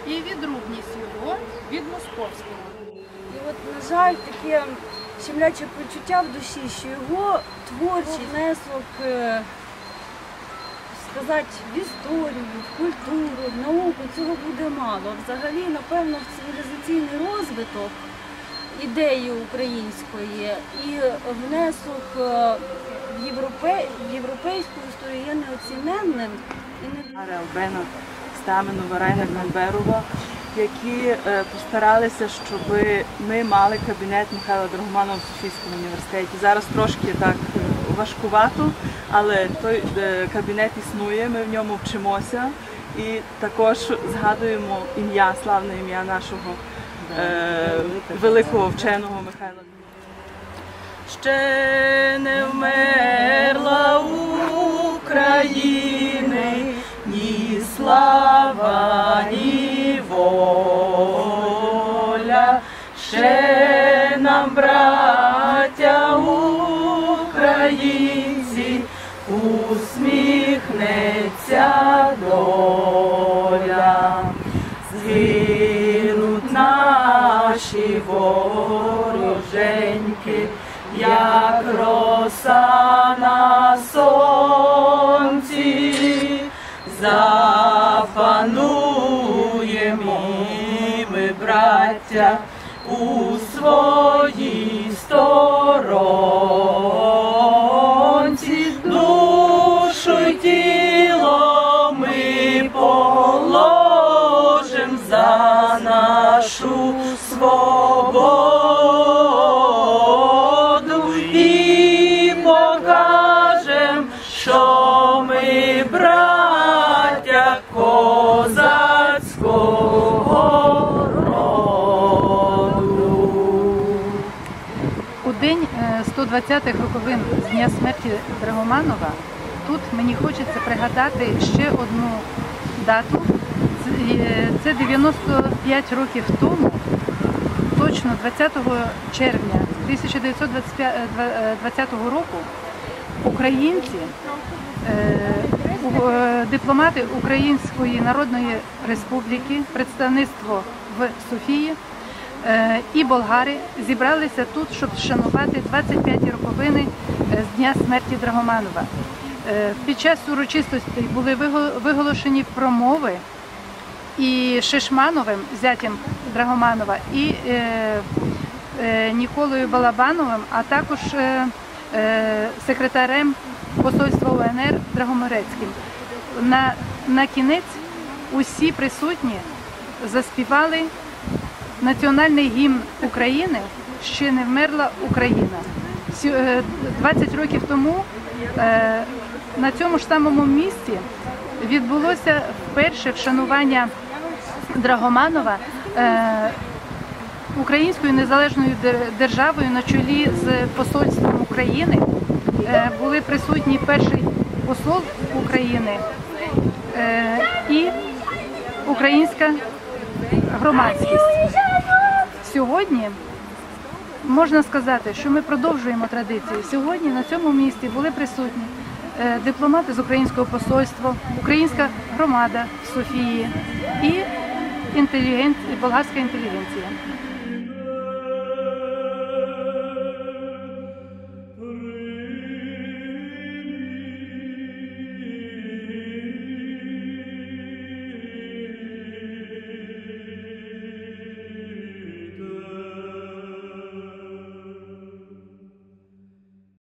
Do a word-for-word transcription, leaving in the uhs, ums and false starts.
і відрубність його від московського. І от, на жаль, таке щемляче почуття в душі, що його творчий внесок, сказати, в історію, в культуру, в науку, цього буде мало. Взагалі, напевно, в цивілізаційний розвиток ідеї української і внесок в, європей... в європейську історію є неоціненним. Албена Стаменова, Райна Гальберова, які постаралися, щоб ми мали кабінет Михайла Драгоманова в Софійському університеті. Зараз трошки так важкувато, але той кабінет існує, ми в ньому вчимося і також згадуємо ім'я, славне ім'я нашого е, великого вченого Михайла. Ще не вмерла України ні слава, ні воля, ще нам, браття українці, усміхнеться доля. Згинуть наші вороженьки, як роса на сонці, запануємо ми, браття, у своїй сторонці. Душу й тіло ми положим за нашу свободу і покажем, що ми браття козацького роду. У день сто двадцятих роковин з дня смерті Драгоманова тут мені хочеться пригадати ще одну дату. Це дев'яносто п'ять років тому, точно двадцятого червня тисяча дев'ятсот двадцятого року, українці, дипломати Української Народної Республіки, представництво в Софії і болгари зібралися тут, щоб вшанувати двадцять п'яті роковини з дня смерті Драгоманова. Під час урочистостей були виголошені промови і Шишмановим, зятем Драгоманова, і е, е, Ніколою Балабановим, а також е, е, секретарем посольства У Н Р Драгомирецьким. На, на кінець усі присутні заспівали національний гімн України «Ще не вмерла Україна». двадцять років тому е, на цьому ж самому місці відбулося вперше вшанування Драгоманова е, Українською незалежною державою на чолі з посольством України. Е, були присутні перший посол України е, і українська громадськість. Сьогодні можна сказати, що ми продовжуємо традиції. Сьогодні на цьому місці були присутні дипломати з українського посольства, українська громада в Софії і інтелігент, і болгарська інтелігенція.